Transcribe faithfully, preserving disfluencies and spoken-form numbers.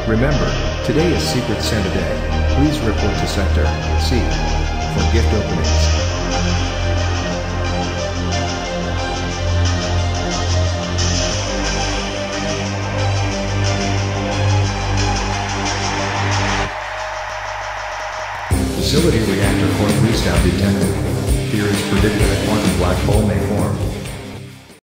Remember, today is Secret Santa Day. Please report to Sector C for gift openings. Facility reactor core freeze down detected. Fear is predicted a quantum black hole may form.